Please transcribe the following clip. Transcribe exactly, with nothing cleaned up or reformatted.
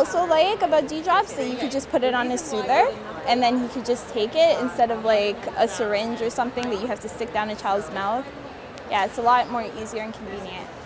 also like about Ddrops that you could just put it on a soother and then he could just take it instead of like a syringe or something that you have to stick down a child's mouth. Yeah, it's a lot more easier and convenient.